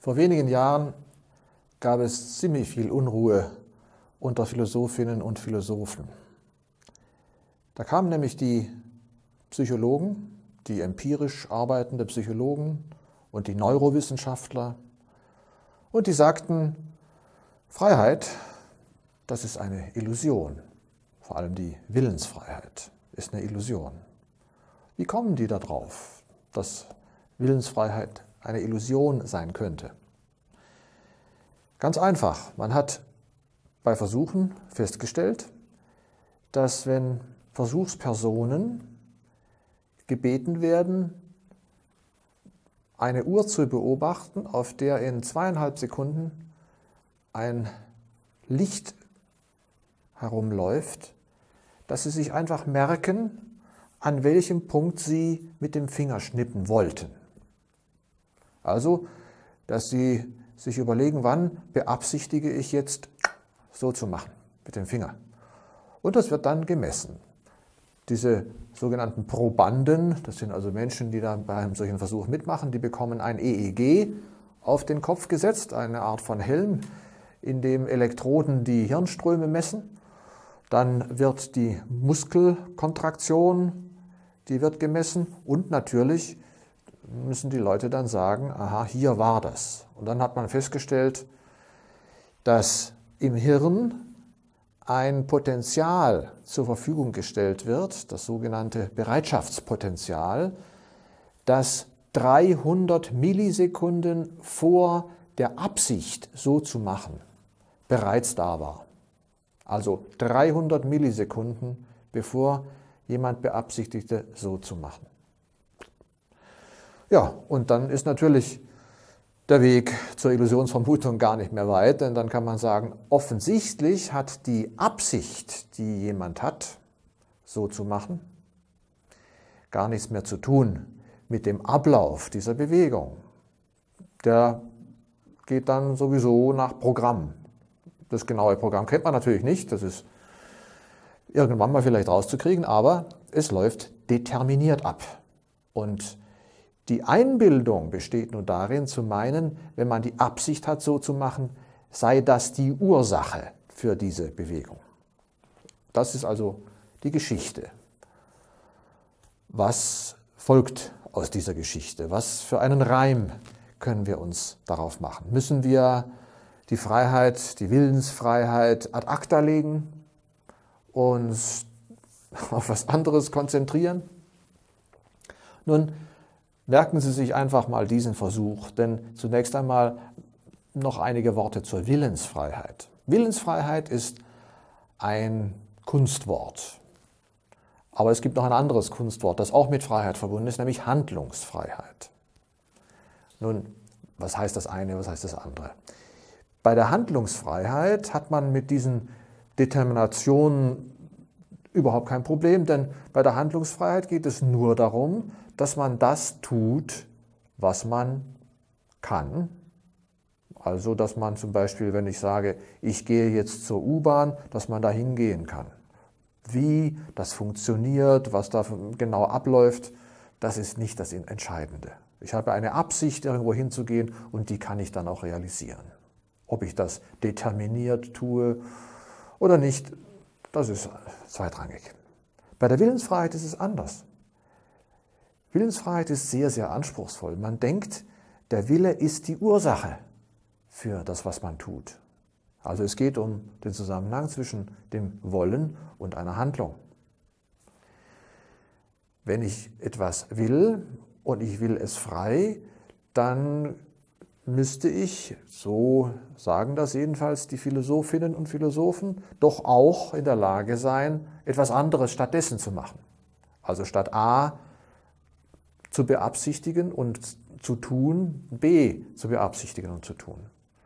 Vor wenigen Jahren gab es ziemlich viel Unruhe unter Philosophinnen und Philosophen. Da kamen nämlich die Psychologen, die empirisch arbeitende Psychologen und die Neurowissenschaftler und die sagten, Freiheit, das ist eine Illusion. Vor allem die Willensfreiheit ist eine Illusion. Wie kommen die da drauf, dass Willensfreiheit eine Illusion sein könnte? Ganz einfach, man hat bei Versuchen festgestellt, dass wenn Versuchspersonen gebeten werden, eine Uhr zu beobachten, auf der in 2,5 Sekunden ein Licht herumläuft, dass sie sich einfach merken, an welchem Punkt sie mit dem Finger schnippen wollten. Also, dass sie sich überlegen, wann beabsichtige ich jetzt so zu machen mit dem Finger. Und das wird dann gemessen. Diese sogenannten Probanden, das sind also Menschen, die da bei einem solchen Versuch mitmachen, die bekommen ein EEG auf den Kopf gesetzt, eine Art von Helm, in dem Elektroden die Hirnströme messen. Dann wird die Muskelkontraktion, die wird gemessen und natürlich müssen die Leute dann sagen, aha, hier war das. Und dann hat man festgestellt, dass im Hirn ein Potenzial zur Verfügung gestellt wird, das sogenannte Bereitschaftspotenzial, das 300 Millisekunden vor der Absicht, so zu machen, bereits da war. Also 300 Millisekunden, bevor jemand beabsichtigte, so zu machen. Ja, und dann ist natürlich der Weg zur Illusionsvermutung gar nicht mehr weit, denn dann kann man sagen, offensichtlich hat die Absicht, die jemand hat, so zu machen, gar nichts mehr zu tun mit dem Ablauf dieser Bewegung. Der geht dann sowieso nach Programm. Das genaue Programm kennt man natürlich nicht, das ist irgendwann mal vielleicht rauszukriegen, aber es läuft determiniert ab. Und die Einbildung besteht nur darin, zu meinen, wenn man die Absicht hat, so zu machen, sei das die Ursache für diese Bewegung. Das ist also die Geschichte. Was folgt aus dieser Geschichte? Was für einen Reim können wir uns darauf machen? Müssen wir die Freiheit, die Willensfreiheit ad acta legen, uns auf was anderes konzentrieren? Nun, merken Sie sich einfach mal diesen Versuch, denn zunächst einmal noch einige Worte zur Willensfreiheit. Willensfreiheit ist ein Kunstwort, aber es gibt noch ein anderes Kunstwort, das auch mit Freiheit verbunden ist, nämlich Handlungsfreiheit. Nun, was heißt das eine, was heißt das andere? Bei der Handlungsfreiheit hat man mit diesen Determinationen überhaupt kein Problem, denn bei der Handlungsfreiheit geht es nur darum, dass man das tut, was man kann. Also, dass man zum Beispiel, wenn ich sage, ich gehe jetzt zur U-Bahn, dass man da hingehen kann. Wie das funktioniert, was da genau abläuft, das ist nicht das Entscheidende. Ich habe eine Absicht, irgendwo hinzugehen und die kann ich dann auch realisieren. Ob ich das determiniert tue oder nicht, das ist zweitrangig. Bei der Willensfreiheit ist es anders. Willensfreiheit ist sehr, sehr anspruchsvoll. Man denkt, der Wille ist die Ursache für das, was man tut. Also es geht um den Zusammenhang zwischen dem Wollen und einer Handlung. Wenn ich etwas will und ich will es frei, dann müsste ich, so sagen das jedenfalls die Philosophinnen und Philosophen, doch auch in der Lage sein, etwas anderes stattdessen zu machen. Also statt A zu beabsichtigen und zu tun, B zu beabsichtigen und zu tun.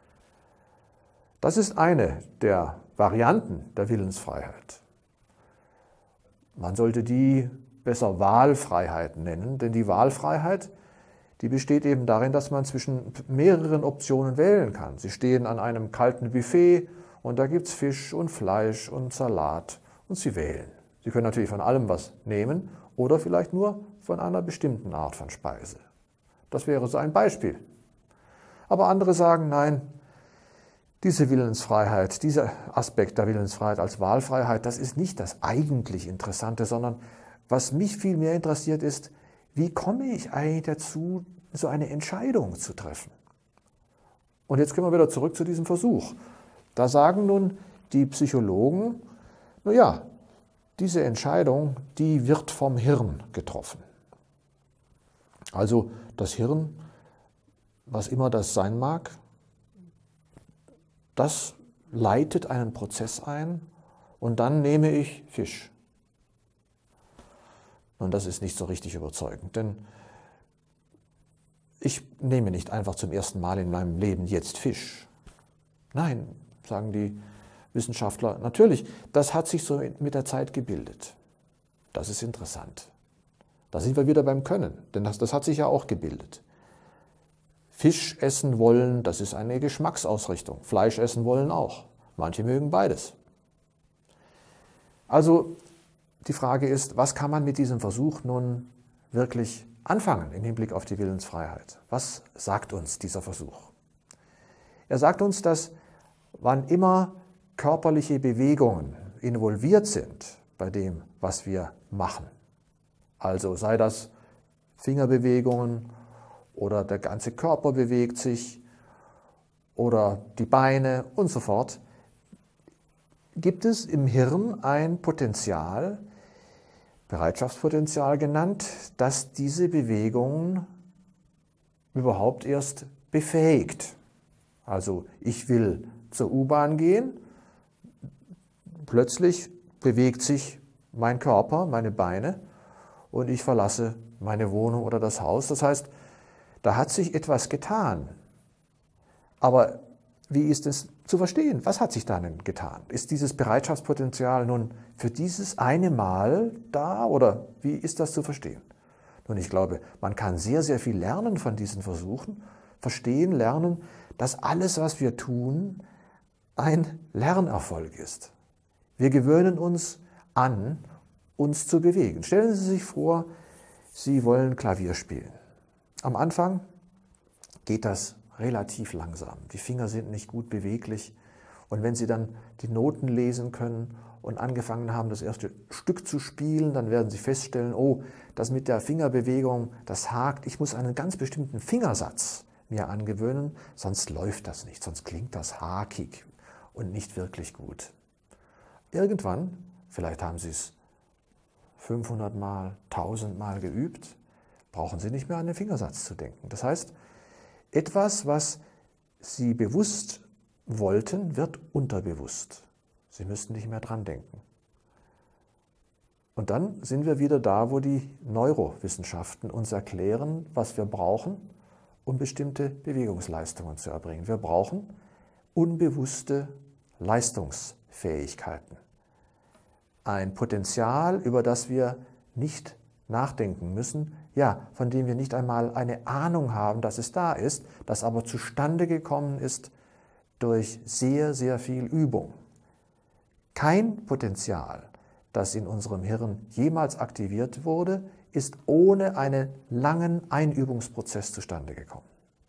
Das ist eine der Varianten der Willensfreiheit. Man sollte die besser Wahlfreiheit nennen, denn die Wahlfreiheit, die besteht eben darin, dass man zwischen mehreren Optionen wählen kann. Sie stehen an einem kalten Buffet und da gibt es Fisch und Fleisch und Salat und Sie wählen. Sie können natürlich von allem was nehmen oder vielleicht nur von einer bestimmten Art von Speise. Das wäre so ein Beispiel. Aber andere sagen, nein, diese Willensfreiheit, dieser Aspekt der Willensfreiheit als Wahlfreiheit, das ist nicht das eigentlich Interessante, sondern was mich viel mehr interessiert ist, wie komme ich eigentlich dazu, so eine Entscheidung zu treffen? Und jetzt kommen wir wieder zurück zu diesem Versuch. Da sagen nun die Psychologen, naja, diese Entscheidung, die wird vom Hirn getroffen. Also das Hirn, was immer das sein mag, das leitet einen Prozess ein und dann nehme ich Fisch. Und das ist nicht so richtig überzeugend, denn ich nehme nicht einfach zum ersten Mal in meinem Leben jetzt Fisch. Nein, sagen die Wissenschaftler, natürlich, das hat sich so mit der Zeit gebildet. Das ist interessant. Da sind wir wieder beim Können, denn das hat sich ja auch gebildet. Fisch essen wollen, das ist eine Geschmacksausrichtung. Fleisch essen wollen auch. Manche mögen beides. Also die Frage ist, was kann man mit diesem Versuch nun wirklich anfangen im Hinblick auf die Willensfreiheit? Was sagt uns dieser Versuch? Er sagt uns, dass wann immer körperliche Bewegungen involviert sind bei dem, was wir machen, also sei das Fingerbewegungen oder der ganze Körper bewegt sich oder die Beine und so fort, gibt es im Hirn ein Potenzial, Bereitschaftspotenzial genannt, das diese Bewegungen überhaupt erst befähigt. Also ich will zur U-Bahn gehen, plötzlich bewegt sich mein Körper, meine Beine und ich verlasse meine Wohnung oder das Haus. Das heißt, da hat sich etwas getan. Aber wie ist es zu verstehen? Was hat sich da denn getan? Ist dieses Bereitschaftspotenzial nun für dieses eine Mal da oder wie ist das zu verstehen? Nun, ich glaube, man kann sehr, sehr viel lernen von diesen Versuchen, verstehen, lernen, dass alles, was wir tun, ein Lernerfolg ist. Wir gewöhnen uns an, uns zu bewegen. Stellen Sie sich vor, Sie wollen Klavier spielen. Am Anfang geht das relativ langsam. Die Finger sind nicht gut beweglich. Und wenn Sie dann die Noten lesen können und angefangen haben, das erste Stück zu spielen, dann werden Sie feststellen, oh, das mit der Fingerbewegung, das hakt. Ich muss einen ganz bestimmten Fingersatz mir angewöhnen, sonst läuft das nicht, sonst klingt das hakig und nicht wirklich gut. Irgendwann, vielleicht haben Sie es 500 Mal, 1000 Mal geübt, brauchen Sie nicht mehr an den Fingersatz zu denken. Das heißt, etwas, was Sie bewusst wollten, wird unterbewusst. Sie müssten nicht mehr dran denken. Und dann sind wir wieder da, wo die Neurowissenschaften uns erklären, was wir brauchen, um bestimmte Bewegungsleistungen zu erbringen. Wir brauchen unbewusste Leistungsfähigkeiten. Ein Potenzial, über das wir nicht nachdenken müssen, ja, von dem wir nicht einmal eine Ahnung haben, dass es da ist, das aber zustande gekommen ist durch sehr, sehr viel Übung. Kein Potenzial, das in unserem Hirn jemals aktiviert wurde, ist ohne einen langen Einübungsprozess zustande gekommen.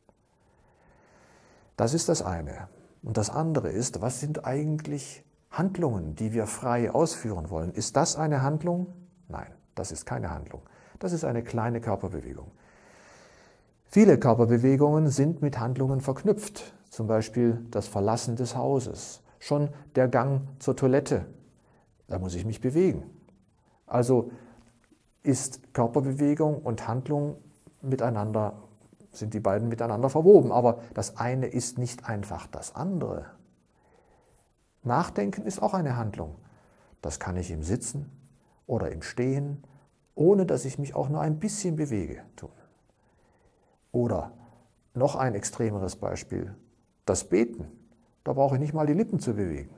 Das ist das eine. Und das andere ist, was sind eigentlich Handlungen, die wir frei ausführen wollen? Ist das eine Handlung? Nein, das ist keine Handlung. Das ist eine kleine Körperbewegung. Viele Körperbewegungen sind mit Handlungen verknüpft, zum Beispiel das Verlassen des Hauses, schon der Gang zur Toilette, da muss ich mich bewegen. Also ist Körperbewegung und Handlung miteinander, sind die beiden miteinander verwoben, aber das eine ist nicht einfach das andere. Nachdenken ist auch eine Handlung. Das kann ich im Sitzen oder im Stehen, ohne dass ich mich auch nur ein bisschen bewege, tun. Oder noch ein extremeres Beispiel, das Beten. Da brauche ich nicht mal die Lippen zu bewegen.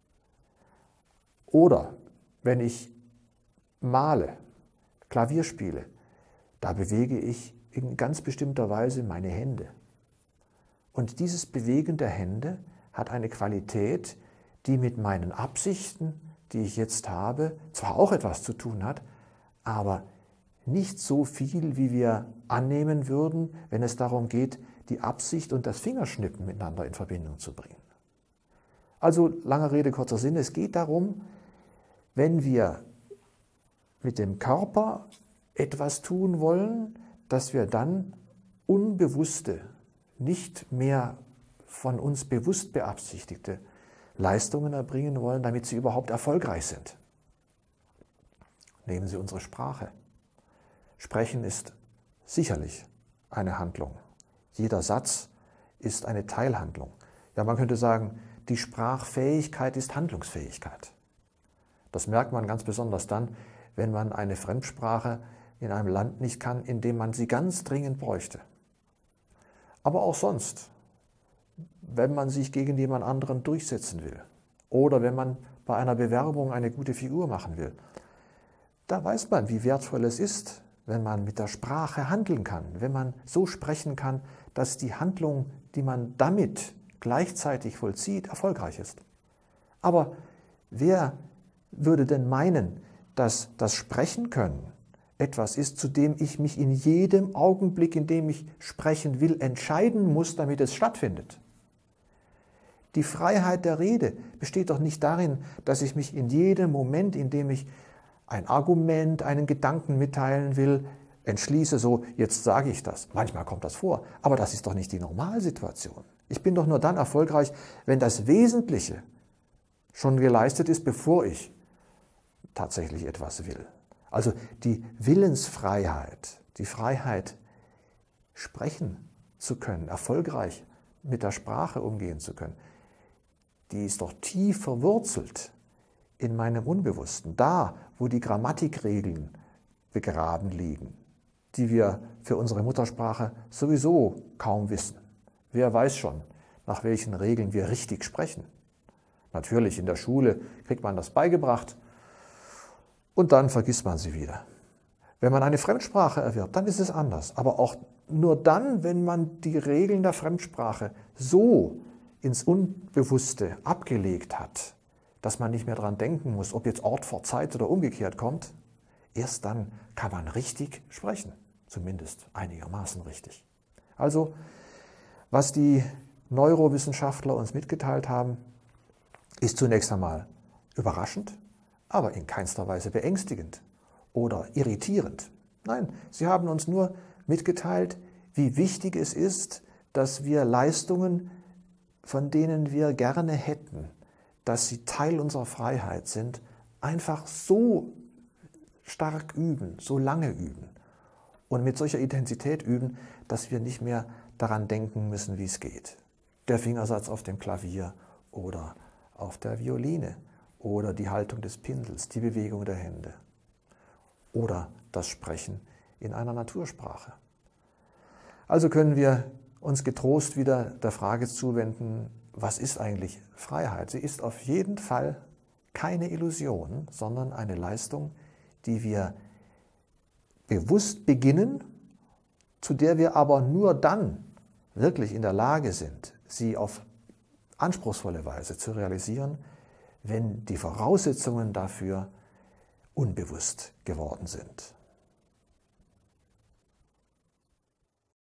Oder wenn ich male, Klavier spiele, da bewege ich in ganz bestimmter Weise meine Hände. Und dieses Bewegen der Hände hat eine Qualität, die mit meinen Absichten, die ich jetzt habe, zwar auch etwas zu tun hat, aber nicht so viel, wie wir annehmen würden, wenn es darum geht, die Absicht und das Fingerschnippen miteinander in Verbindung zu bringen. Also, lange Rede, kurzer Sinn, es geht darum, wenn wir mit dem Körper etwas tun wollen, dass wir dann unbewusste, nicht mehr von uns bewusst beabsichtigte Leistungen erbringen wollen, damit sie überhaupt erfolgreich sind. Nehmen Sie unsere Sprache. Sprechen ist sicherlich eine Handlung. Jeder Satz ist eine Teilhandlung. Ja, man könnte sagen, die Sprachfähigkeit ist Handlungsfähigkeit. Das merkt man ganz besonders dann, wenn man eine Fremdsprache in einem Land nicht kann, in dem man sie ganz dringend bräuchte. Aber auch sonst, wenn man sich gegen jemand anderen durchsetzen will oder wenn man bei einer Bewerbung eine gute Figur machen will, da weiß man, wie wertvoll es ist, wenn man mit der Sprache handeln kann, wenn man so sprechen kann, dass die Handlung, die man damit gleichzeitig vollzieht, erfolgreich ist. Aber wer würde denn meinen, dass das Sprechen können etwas ist, zu dem ich mich in jedem Augenblick, in dem ich sprechen will, entscheiden muss, damit es stattfindet? Die Freiheit der Rede besteht doch nicht darin, dass ich mich in jedem Moment, in dem ich ein Argument, einen Gedanken mitteilen will, entschließe, so, jetzt sage ich das. Manchmal kommt das vor, aber das ist doch nicht die Normalsituation. Ich bin doch nur dann erfolgreich, wenn das Wesentliche schon geleistet ist, bevor ich tatsächlich etwas will. Also die Willensfreiheit, die Freiheit, sprechen zu können, erfolgreich mit der Sprache umgehen zu können, die ist doch tief verwurzelt in meinem Unbewussten, da, wo die Grammatikregeln begraben liegen, die wir für unsere Muttersprache sowieso kaum wissen. Wer weiß schon, nach welchen Regeln wir richtig sprechen? Natürlich, in der Schule kriegt man das beigebracht und dann vergisst man sie wieder. Wenn man eine Fremdsprache erwirbt, dann ist es anders. Aber auch nur dann, wenn man die Regeln der Fremdsprache so ins Unbewusste abgelegt hat, dass man nicht mehr daran denken muss, ob jetzt Ort vor Zeit oder umgekehrt kommt, erst dann kann man richtig sprechen, zumindest einigermaßen richtig. Also, was die Neurowissenschaftler uns mitgeteilt haben, ist zunächst einmal überraschend, aber in keinster Weise beängstigend oder irritierend. Nein, sie haben uns nur mitgeteilt, wie wichtig es ist, dass wir Leistungen, von denen wir gerne hätten, dass sie Teil unserer Freiheit sind, einfach so stark üben, so lange üben und mit solcher Intensität üben, dass wir nicht mehr daran denken müssen, wie es geht. Der Fingersatz auf dem Klavier oder auf der Violine oder die Haltung des Pinsels, die Bewegung der Hände oder das Sprechen in einer Natursprache. Also können wir uns getrost wieder der Frage zuwenden, was ist eigentlich Freiheit? Sie ist auf jeden Fall keine Illusion, sondern eine Leistung, die wir bewusst beginnen, zu der wir aber nur dann wirklich in der Lage sind, sie auf anspruchsvolle Weise zu realisieren, wenn die Voraussetzungen dafür unbewusst geworden sind.